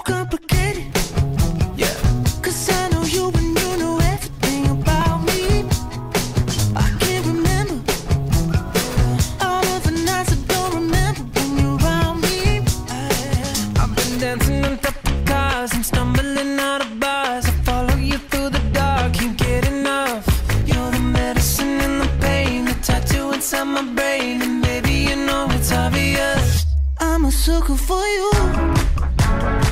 complicated. Yeah. Cause I know you and you know everything about me. I can't remember all of the nights I don't remember when you're around me. I've been dancing on top of cars and stumbling out of bars. I follow you through the dark, can't get enough. You're the medicine and the pain, the tattoo inside my brain. And baby, you know it's obvious, I'm a sucker for you.